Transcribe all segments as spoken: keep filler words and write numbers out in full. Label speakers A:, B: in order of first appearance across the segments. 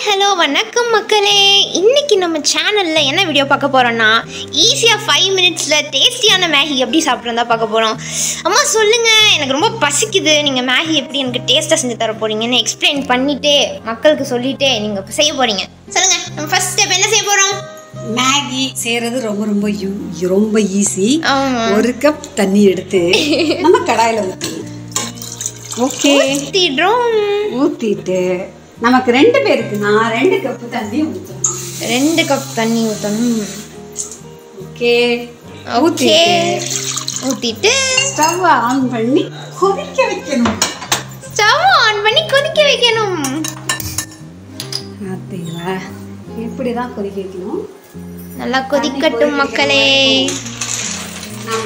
A: Hello வணக்கம் மக்களே. இன்னைக்கு நம்ம சேனல்ல என்ன வீடியோ பார்க்க போறோம்னா ஈஸியா ஃபைவ் மினிட்ஸ்ல டேஸ்டியான மேகி எப்படி சாப்பிட்றதா பார்க்க போறோம். அம்மா சொல்லுங்க, எனக்கு ரொம்ப பசிக்குது, நீங்க மேகி எப்படி எனக்கு டேஸ்டா செஞ்சு தர போறீங்கன்னு எக்ஸ்பிளைன் பண்ணிட்டே மக்களுக்கு சொல்லிட்டே நீங்க செய்ய போறீங்க. சொல்லுங்க, நம்ம ஃபர்ஸ்ட் ஸ்டெப் என்ன செய்ய போறோம்?
B: மேகி செய்யறது ரொம்ப ரொம்ப ரொம்ப ஈஸி. ஒரு கப் தண்ணி எடுத்து நம்ம கடாயில ஊற்றணும். ஓகே,
A: ஊத்திடுறோம்.
B: ஊத்திட்டு நமக்கு ரெண்டு பேருக்கு நான் ரெண்டு கப் தண்ணி ஊற்றணும்.
A: ரெண்டு கப் தண்ணி ஊற்றணும்.
B: ஓகே,
A: ஓகே ஊத்திட்டு
B: ஸ்டவ் ஆன் பண்ணி கொதிக்க வைக்கணும்.
A: ஸ்டவ் ஆன் பண்ணி கொதிக்க வைக்கணும்.
B: பார்த்தீங்களா, இப்படிதான் கொதிக்க வைக்கணும்.
A: நல்லா கொதிக்கட்டும் மக்களே.
B: நாம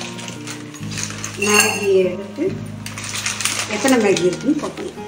B: மேகி எடுத்து எத்தனை மேகி இருக்குன்னு பார்க்கணும்.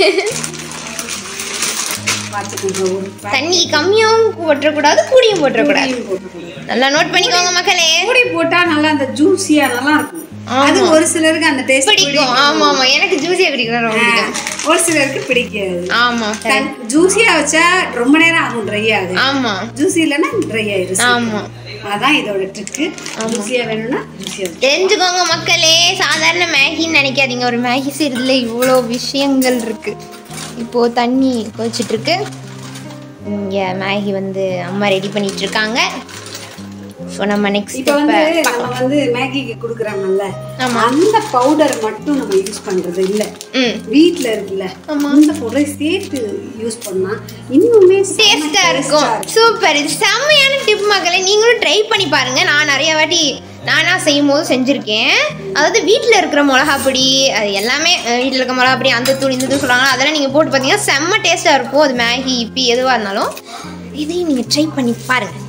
A: தண்ணி கம்மியும் போட்டக்கூடாது, கூடியும் போட்டக்கூடாது. நல்லா நோட் பண்ணிக்கோங்க மக்களே.
B: கூடி போட்டா நல்லா அந்த ஜூஸியா நல்லா இருக்கும். அது ஒரு சிலருக்கு அந்த டேஸ்ட்
A: பிடிக்கும். ஆமா ஆமா, எனக்கு ஜூஸியா பிடிக்கும், ரொம்ப பிடிக்கும்.
B: ஒரு சிலருக்கு பிடிக்காது.
A: ஆமா,
B: ஜூஸியா வச்சா ரொம்ப நேரம் ஆகும், ட்ரை ஆகுது.
A: ஆமா,
B: ஜூஸி இல்லைன்னா ட்ரை ஆயிடும்.
A: ஆமா,
B: அதான் இதோட ட்ரிக்கு. ஜூஸியா வேணும்னா ஜூஸியா
A: தெரிஞ்சுக்கோங்க மக்களே. சாதாரண மேகின்னு நினைக்காதீங்க, ஒரு மேகி செய்யறதுல இவ்வளோ விஷயங்கள் இருக்கு. இப்போ தண்ணி கொதிச்சுட்டு இருக்கு. இங்க மேகி வந்து அம்மா ரெடி பண்ணிட்டு இருக்காங்க. ஸோ நம்ம நெக்ஸ்ட்
B: இப்போ வந்து நம்ம வந்து மேகிக்கு கொடுக்குறாங்கல்ல, அந்த பவுடர் மட்டும் நம்ம யூஸ் பண்றது இல்ல. வீட்ல இருக்குல்ல அந்த பவுடரை சேர்த்து யூஸ் பண்ணா இன்னுமே
A: டேஸ்டா இருக்கும். சூப்பர், இது செம்மையான டிப் மக்களே. நீங்களும் ட்ரை பண்ணி பாருங்க. நான் நிறைய வாட்டி நானா செய்யும் போது செஞ்சுருக்கேன். அதாவது வீட்டில் இருக்கிற மிளகா பொடி, அது எல்லாமே வீட்டில் இருக்க மிளகா பொடி, அந்த தூள் இந்த தூள் சொல்லுவாங்க, அதெல்லாம் நீங்கள் போட்டு பார்த்தீங்கன்னா செம்ம டேஸ்ட்டாக இருக்கும். அது மேகி இப்பி எதுவாக இருந்தாலும் இதையும் நீங்கள் ட்ரை பண்ணி பாருங்கள்.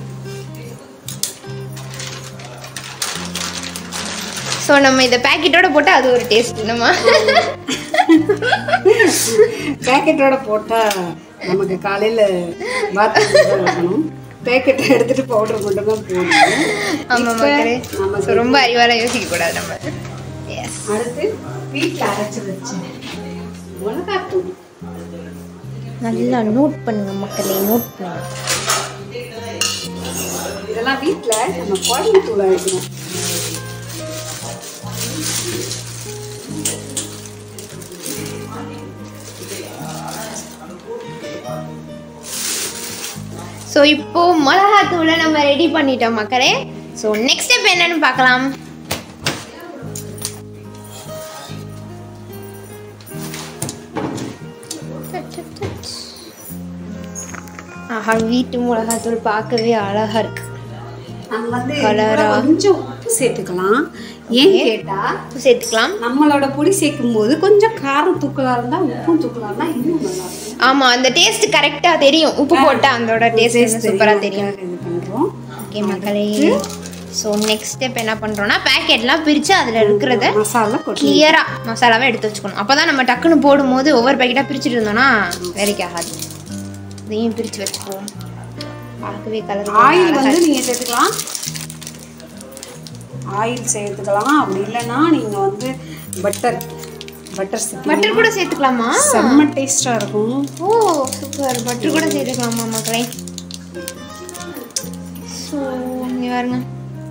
A: ஸோ நம்ம இதை பேக்கெட்டோட போட்டால் அது ஒரு டேஸ்ட். நம்ம
B: பேக்கெட்டோட போட்டால் நமக்கு காலையில் பாத்ரூம் வைக்கணும். பேக்கெட்டை எடுத்துட்டு பவுடர் மட்டும் தான் போடணும்.
A: ஆமாம் மக்களே, நம்ம ரொம்ப அறிவாலாம் யோசிக்க கூடாது. நம்ம
B: அடுத்து வீட்டில் அரைச்சி வச்சு மிளகாத்தூள்
A: நல்லா நோட் பண்ணுங்க மக்களே, நோட் பண்ணுங்க.
B: இதெல்லாம் வீட்டில் நம்ம குழம்பு தூள் அரைக்கணும்.
A: ஸோ இப்போ மிளகாத்தூளை நம்ம ரெடி பண்ணிட்டோம் மக்களே. ஸோ நெக்ஸ்ட் ஸ்டெப் என்னன்னு பார்க்கலாம். ஆஹா, வீட்டு மிளகாத்தூள் பார்க்கவே அழகா இருக்கு.
B: நம்ம வந்து கொஞ்சம் உப்பு சேர்த்துக்கலாம். ஏன் கேட்டா
A: உப்பு சேர்த்துக்கலாம்.
B: நம்மளோட பொடி சேர்க்கும் போது கொஞ்சம் காரம் தூக்கலா இருந்தா உப்பும் தூக்கலா இருந்தா இன்னும் நல்லா இருக்கும்.
A: ஆமா, அந்த டேஸ்ட் கரெக்டா தெரியும். உப்பு போட்டா அதோட டேஸ்ட் சூப்பரா தெரியும்.
B: இது பண்றோம்.
A: ஓகே மக்களே, ஸோ நெக்ஸ்ட் ஸ்டெப் என்ன பண்ணுறோம்னா, பேக்கெட்லாம் பிரித்து அதில் இருக்கிறத
B: மசாலா
A: கிளியராக மசாலாவை எடுத்து வச்சுக்கணும். அப்போ தான் நம்ம டக்குன்னு போடும்போது ஒவ்வொரு பேக்கெட்டாக பிரிச்சுட்டு இருந்தோம்னா வேலைக்கு ஆகாது. இதையும் பிரித்து வச்சுக்குவோம். பார்க்கவே கலர்.
B: ஆயில் வந்து நீங்கள் சேர்த்துக்கலாம், ஆயில் சேர்த்துக்கலாம். அப்படி இல்லைன்னா நீங்கள் வந்து பட்டர் பட்டர்
A: பட்டர் கூட சேர்த்துக்கலாமா?
B: செம்ம டேஸ்டாக இருக்கும்.
A: ஓ சூப்பர், பட்டர் கூட சேர்த்துக்கலாமா மக்களே? ஸோ இங்கே பாருங்க.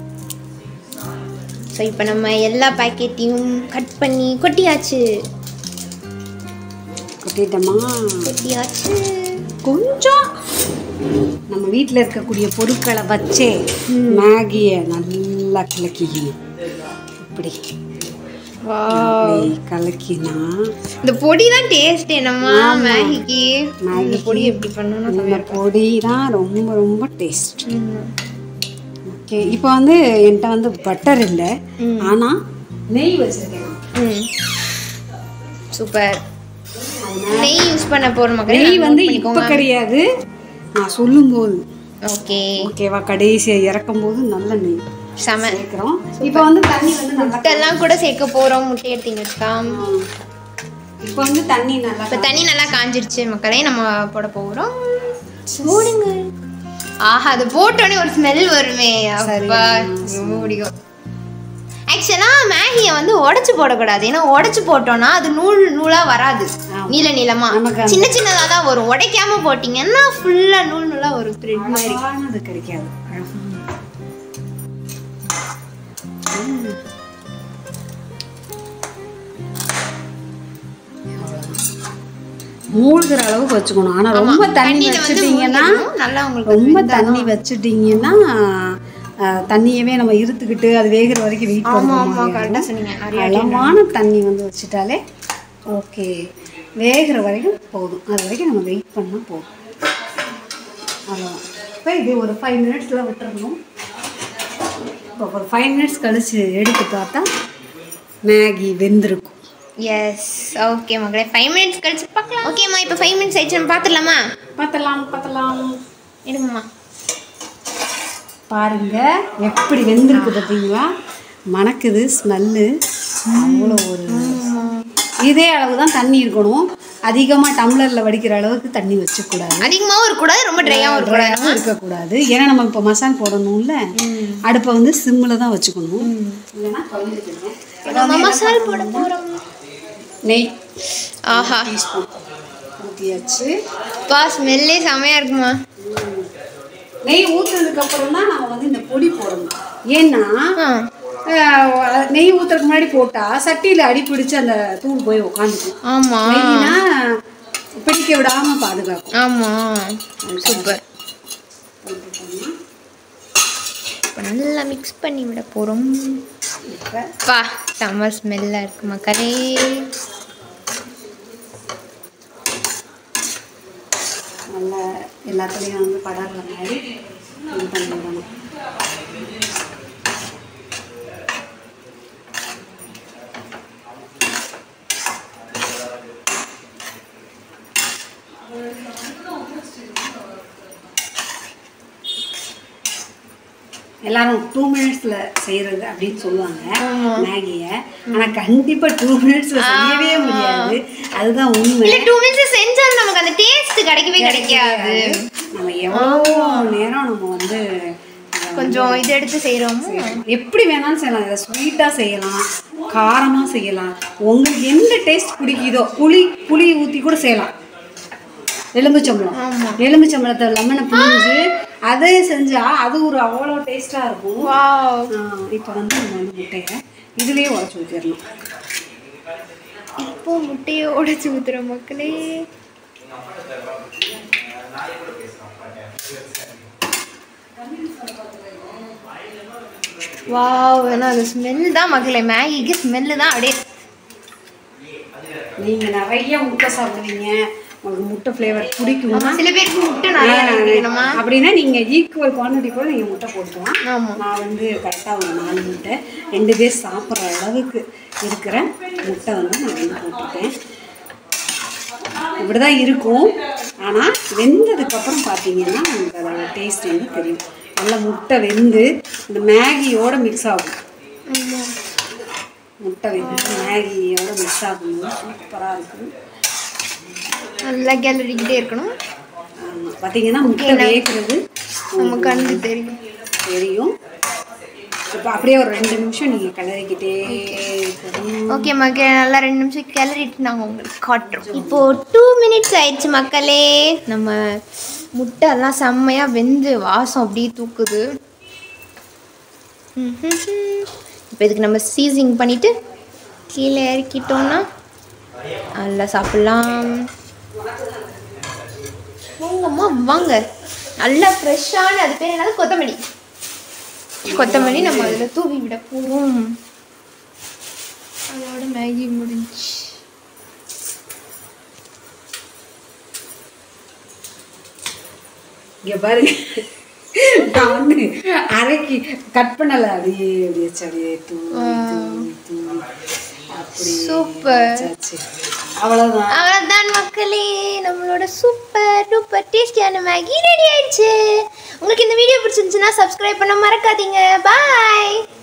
A: ஸோ இப்போ நம்ம எல்லா பேக்கெட்டையும் கட் பண்ணி கொட்டியாச்சு.
B: கொட்டிட்டோமா?
A: கொட்டியாச்சு.
B: கொஞ்சம் நம்ம வீட்டில் இருக்கக்கூடிய பொருட்களை வச்சே மேகியை நல்லா கலக்கிக்கணும். இப்படி கலக்கினா
A: இந்த பொடி தான் டேஸ்ட். என்னம்மா மேகிக்கு மேகி பொடி எப்படி பண்ணணும்?
B: இந்த பொடி தான் ரொம்ப ரொம்ப டேஸ்ட். ஓகே, இப்போ வந்து என்கிட்ட வந்து பட்டர் இல்லை, ஆனால் நெய் வச்சிருக்கேன்.
A: சூப்பர், நெய் யூஸ் பண்ண போகிறோம் மக்களே.
B: நெய் வந்து இப்போ கிடையாது, நான் சொல்லும்போது.
A: ஓகே
B: ஓகேவா, கடைசியாக இறக்கும் போது நல்ல நெய்
A: செம
B: சேர்க்குறோம். இப்போ வந்து தண்ணி வந்து
A: முட்டைலாம் கூட சேர்க்க போகிறோம். முட்டை எடுத்தீங்க வச்சுக்காம்.
B: இப்போ வந்து தண்ணி நல்லா
A: இப்போ தண்ணி நல்லா காஞ்சிருச்சு மக்களே. நம்ம போட போகிறோம். போடுங்க. ஆஹா, அது போட்டோடனே ஒரு ஸ்மெல் வருமே, அப்பா ரொம்ப பிடிக்கும். ஆக்சுவலா மேகியை வந்து உடைச்சு போடக்கூடாது. ஏன்னா உடைச்சு போட்டோம்னா அது நூல் நூலா வராது, நீல நீளமா சின்ன சின்னதா தான் வரும். உடைக்காம போட்டீங்கன்னா ஃபுல்லா நூல் நூலா ஒரு த்ரெட் மாதிரி
B: அது கிடைக்காது. மூழ்கிற அளவுக்கு வச்சுக்கணும். ஆனா ரொம்ப தண்ணி வச்சுட்டீங்கன்னா
A: நல்லா உங்களுக்கு
B: ரொம்ப தண்ணி வச்சுட்டீங்கன்னா தண்ணியவே நம்ம இருத்துக்கிட்டு அது வேகிற வரைக்கும் வெயிட் பண்ணுவோம். அளவான தண்ணி வந்து வச்சுட்டாலே ஓகே, வேகிற வரைக்கும் போதும். அது வரைக்கும் நம்ம வெயிட் பண்ணால் போதும். அவ்வளோதான். இப்போ இது ஒரு ஃபைவ் மினிட்ஸில் விட்டுறணும். இப்போ ஒரு ஃபைவ் மினிட்ஸ் கழிச்சு எடுத்து பார்த்தா மேகி வெந்திருக்கும்.
A: எஸ், ஓகே மக்களே, ஃபைவ் மினிட்ஸ் கழிச்சு பார்க்கலாம். ஓகேம்மா, இப்போ ஃபைவ் மினிட்ஸ் ஆயிடுச்சு, நம்ம பார்த்துடலாமா?
B: பார்த்துலாம் பார்த்துலாம்
A: எடுங்கம்மா.
B: பாருங்க எப்படி வெந்திருக்கு பார்த்தீங்களா? மணக்குது, ஸ்மெல்லு அவ்வளோ. ஒரு இதே அளவு தான் தண்ணி இருக்கணும். அதிகமாக டம்ளரில் வடிக்கிற அளவுக்கு தண்ணி வச்சுக்கூடாது.
A: அதிகமாகவும் இருக்கக்கூடாது, ரொம்ப ட்ரையாகவும் இருக்கக்கூடாது
B: இருக்கக்கூடாது ஏன்னா நம்ம இப்போ மசால் போடணும்ல, அடுப்பை வந்து சிம்மில் தான் வச்சுக்கணும். இல்லைன்னா
A: நம்ம மசால் போட போகிறோம்.
B: நெய்
A: ஆஹா
B: டீஸ்பூன் ஊற்றியாச்சு.
A: பா, ஸ்மெல்லே செமையாக இருக்குமா.
B: நெய் ஊற்றுறதுக்கு அப்புறம் தான் நம்ம வந்து இந்த பொடி போடணும். ஏன்னா நெய் ஊற்றுறதுக்கு முன்னாடி போட்டால் சட்டியில் அடி பிடிச்சி அந்த தூள் போய் உட்காந்துக்கும்.
A: ஆமாம்,
B: நெய்னா பிடிக்க விடாமல் பாதுகாக்கும்.
A: ஆமாம், சூப்பர். இப்போ நல்லா மிக்ஸ் பண்ணி விட போகிறோம். பா, செம்ம ஸ்மெல்லாக இருக்கு மக்களே.
B: நல்லா எல்லாத்துலேயும் வந்து படாத மாதிரி இது பண்ணிடணும். எல்லாரும் டூ மினிட்ஸ்ல செய்யறது அப்படின்னு சொல்லுவாங்க மேகியை. ஆனா கண்டிப்பா டூ மினிட்ஸ்ல செய்யவே முடியாது. அதுதான் உண்மை.
A: டூ மினிட்ஸ் செஞ்சாலும் நமக்கு அந்த டேஸ்ட் கிடைக்கவே கிடைக்காது.
B: நம்ம எவ்வளோ நேரம் நம்ம வந்து
A: கொஞ்சம் இது எடுத்து செய்கிறோம்.
B: எப்படி வேணாலும் செய்யலாம். இதை ஸ்வீட்டாக செய்யலாம், காரமாக செய்யலாம். உங்களுக்கு எந்த டேஸ்ட் பிடிக்குதோ புளி புளி ஊற்றி கூட செய்யலாம். எலும்புச்சம்பளம் எலும்புச்சம்பளத்தை லெமனை புழிஞ்சு அதை செஞ்சா அது ஒரு அவ்வளோ டேஸ்ட்டாக இருக்கும். இப்போ வந்து நம்ம வந்து முட்டையை இதுலேயே உடச்சி ஊற்றிடணும்.
A: இப்போ முட்டையை உடச்சி ஊற்றுற மக்களே. வாவ், ஏன்னா அது ஸ்மெல் தான் மக்களே, மேகிக்கு ஸ்மெல்லு தான் அப்படியே.
B: நீங்கள் நிறைய முட்டை சாப்பிடுவீங்க, உங்களுக்கு முட்டை ஃப்ளேவர் பிடிக்கும்.
A: சில பேருக்கு முட்டை நிறைய வேணுமா
B: அப்படின்னா நீங்கள் ஈக்குவல் குவான்டிட்டி கூட நீங்கள் முட்டை போட்டுக்கலாம். நான் வந்து கரெக்டாக ஒரு நாலு முட்டை ரெண்டு பேர் சாப்பிட்ற அளவுக்கு இருக்கிற முட்டை வந்து நான் வந்து போட்டுருக்கேன். இப்படி தான் இருக்கும். ஆனால் வெந்ததுக்கப்புறம் பார்த்தீங்கன்னா உங்களுக்கு அதோட டேஸ்ட் வந்து தெரியும். நல்லா முட்டை வெந்து இந்த மேகியோட மிக்ஸ் ஆகும். முட்டை வெந்து மேகியோட மிக்ஸ் ஆகணும், சூப்பராக இருக்கும்.
A: நல்லா கிளறிக்கிட்டே இருக்கணும்.
B: பார்த்தீங்கன்னா முட்டை வேகிறது
A: நம்ம கண்டு தெரியும்
B: தெரியும் இப்போ அப்படியே ஒரு ரெண்டு நிமிஷம் நீங்கள் கிளறிக்கிட்டே இருக்கணும்.
A: ஓகே மக்களே, நல்லா ரெண்டு நிமிஷம் கிளறிட்டு நாங்கள் உங்களுக்கு காட்டுறோம். இப்போது டூ மினிட்ஸ் ஆயிடுச்சு மக்களே. நம்ம முட்டை எல்லாம் செம்மையாக வெந்து வாசம் அப்படியே தூக்குது. இப்போ இதுக்கு நம்ம சீசிங் பண்ணிவிட்டு கீழே இறக்கிட்டோம்னா நல்லா சாப்பிட்லாம். வாங்கம்மா வாங்க, நல்லா ஃப்ரெஷ்ஷான, அது பேர் என்னது, கொத்தமல்லி. கொத்தமல்லி நம்ம அதில் தூவி விட போகிறோம். அதோட மேகி முடிஞ்சு.
B: இங்கே பாருங்க, நான் வந்து அரைக்கி கட் பண்ணலை, அப்படியே அப்படியே அப்படியே தூவி தூவி அப்படி
A: சூப்பர்.
B: அவ்வளோதான்
A: அவ்வளோதான் மக்களே, நம்மளோட சூப்பர் டூப்பர் டேஸ்டியான மேகி ரெடி ஆயிடுச்சு. உங்களுக்கு இந்த வீடியோ பிடிச்சிருந்துச்சுன்னா சப்ஸ்கிரைப் பண்ண மறக்காதீங்க. பாய்.